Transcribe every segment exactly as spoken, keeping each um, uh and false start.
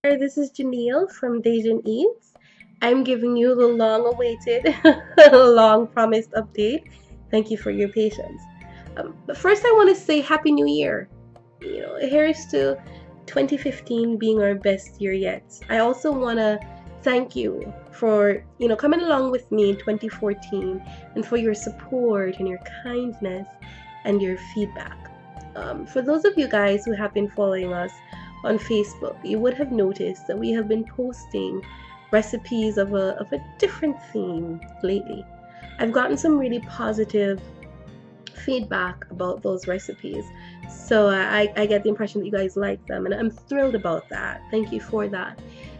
This is Janelle from DaJen Eats. I'm giving you the long-awaited, long-promised update. Thank you for your patience. Um, but first, I want to say Happy New Year. You know, here's to twenty fifteen being our best year yet. I also want to thank you for, you know, coming along with me in twenty fourteen and for your support and your kindness and your feedback. Um, for those of you guys who have been following us on Facebook, you would have noticed that we have been posting recipes of a, of a different theme lately. I've gotten some really positive feedback about those recipes, so I, I get the impression that you guys like them, and I'm thrilled about that. Thank you for that.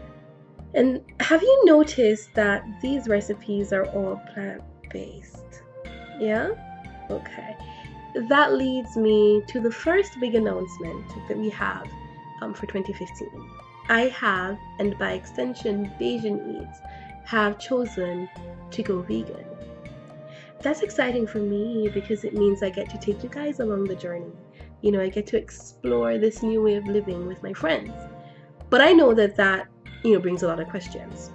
And have you noticed that these recipes are all plant-based? Yeah? Okay. That leads me to the first big announcement that we have um, for twenty fifteen. I have, and by extension DaJen Eats, have chosen to go vegan. That's exciting for me because it means I get to take you guys along the journey. You know, I get to explore this new way of living with my friends. But I know that that, you know, brings a lot of questions.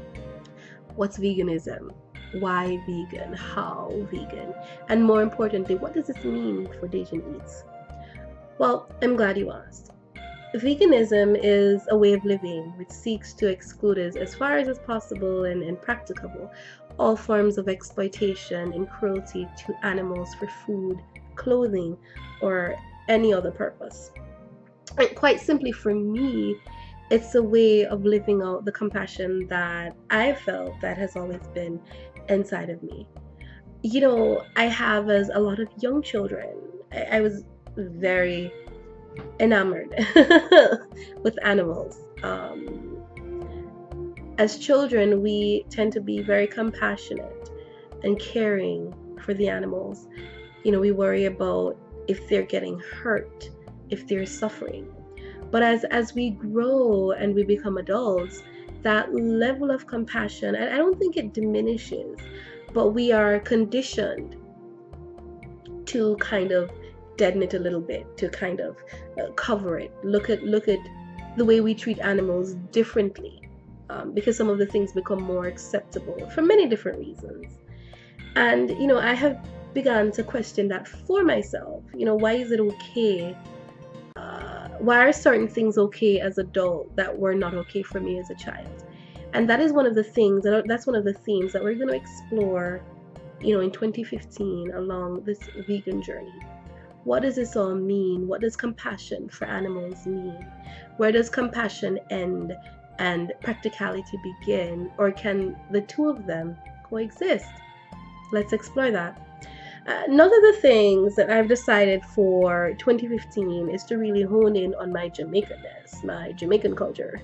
What's veganism? Why vegan? How vegan? And more importantly, what does this mean for DaJen Eats? Well, I'm glad you asked. Veganism is a way of living which seeks to exclude, as, as far as is possible and, and practicable, all forms of exploitation and cruelty to animals for food, clothing, or any other purpose. And quite simply for me, it's a way of living out the compassion that I felt that has always been inside of me. You know, I have, as a lot of young children, I, I was very enamored with animals. Um, as children, we tend to be very compassionate and caring for the animals. You know, we worry about if they're getting hurt, if they're suffering. But as, as we grow and we become adults, that level of compassion, I, I don't think it diminishes, but we are conditioned to kind of deaden it a little bit, to kind of uh, cover it, look at look at the way we treat animals differently, um, because some of the things become more acceptable for many different reasons. And you know, I have begun to question that for myself. You know, why is it okay? Uh, why are certain things okay as adult that were not okay for me as a child? And that is one of the things, that's one of the themes that we're going to explore, you know, in twenty fifteen along this vegan journey. What does this all mean? What does compassion for animals mean? Where does compassion end and practicality begin? Or can the two of them coexist? Let's explore that. Uh, none of the things that I've decided for twenty fifteen is to really hone in on my Jamaicanness, my Jamaican culture.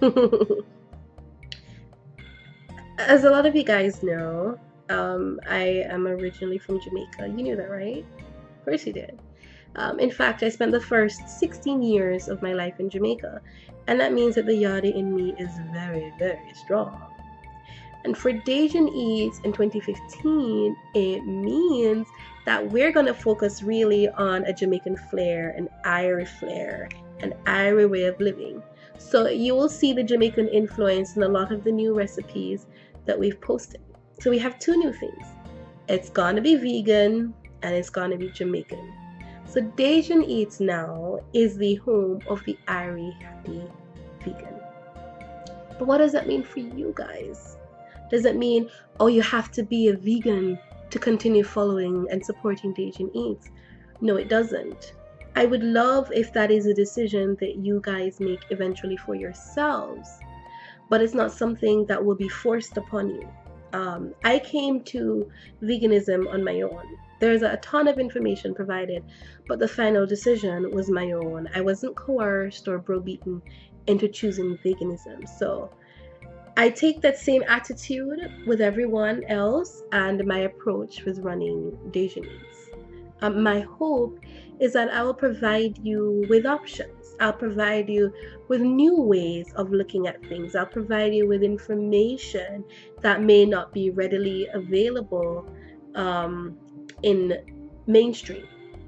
As a lot of you guys know, um, I am originally from Jamaica. You knew that, right? Of course you did. Um, in fact, I spent the first sixteen years of my life in Jamaica, and that means that the yardie in me is very, very strong. And for DaJen Eats in twenty fifteen, it means that we're going to focus really on a Jamaican flair, an Irish flair, an Irish way of living. So you will see the Jamaican influence in a lot of the new recipes that we've posted. So we have two new things. It's going to be vegan and it's going to be Jamaican. So DaJen Eats now is the home of the Irish Happy Vegan. But what does that mean for you guys? Does it mean, oh, you have to be a vegan to continue following and supporting DaJen Eats? No, it doesn't. I would love if that is a decision that you guys make eventually for yourselves, but it's not something that will be forced upon you. Um, I came to veganism on my own. There's a ton of information provided, but the final decision was my own. I wasn't coerced or browbeaten into choosing veganism. So I take that same attitude with everyone else and my approach with running DaJen Eats. Um, my hope is that I will provide you with options. I'll provide you with new ways of looking at things. I'll provide you with information that may not be readily available um, in mainstream.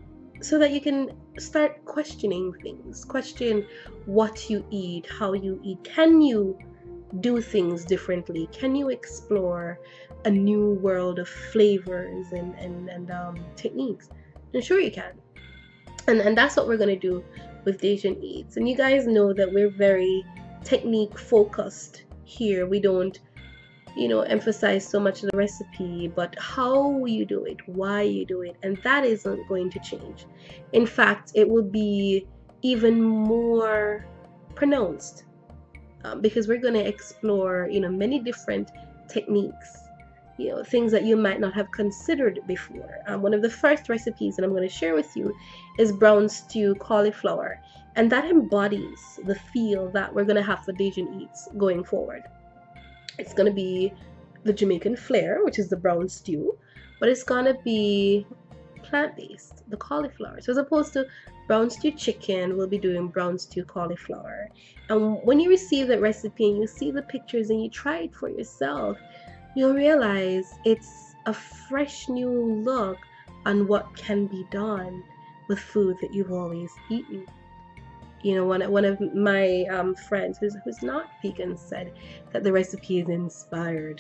so that you can start questioning things, question what you eat, how you eat. Can you do things differently? Can you explore a new world of flavors and and, and um, techniques? And sure you can. And and that's what we're gonna do with DaJen Eats. And you guys know that we're very technique focused here. We don't, you know, emphasize so much the recipe, but how you do it, why you do it, and that isn't going to change. In fact, it will be even more pronounced, um, because we're going to explore, you know, many different techniques, you know, things that you might not have considered before. Um, one of the first recipes that I'm going to share with you is brown stew cauliflower, and that embodies the feel that we're going to have for DaJen Eats going forward. It's going to be the Jamaican flair, which is the brown stew, but it's going to be plant-based, the cauliflower. So as opposed to brown stew chicken, we'll be doing brown stew cauliflower. And when you receive that recipe and you see the pictures and you try it for yourself, you'll realize it's a fresh new look on what can be done with food that you've always eaten. You know, one, one of my um, friends who's, who's not vegan said that the recipe is inspired.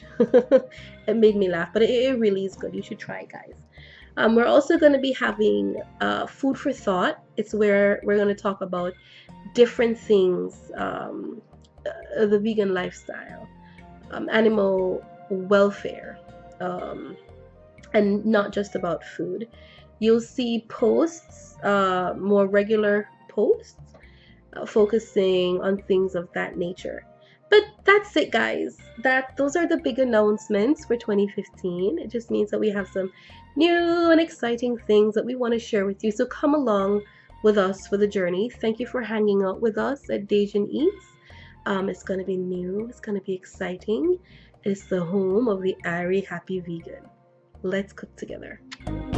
It made me laugh, but it, it really is good. You should try it, guys. Um, we're also going to be having uh, food for thought. It's where we're going to talk about different things, um, uh, the vegan lifestyle, um, animal welfare, um, and not just about food. You'll see posts, uh, more regular posts, Uh, focusing on things of that nature. But that's it, guys. That those are the big announcements for twenty fifteen. It just means that we have some new and exciting things that we want to share with you. So come along with us for the journey. Thank you for hanging out with us at DaJen Eats. Um, it's going to be new. It's going to be exciting. It's the home of the Airy Happy Vegan. Let's cook together.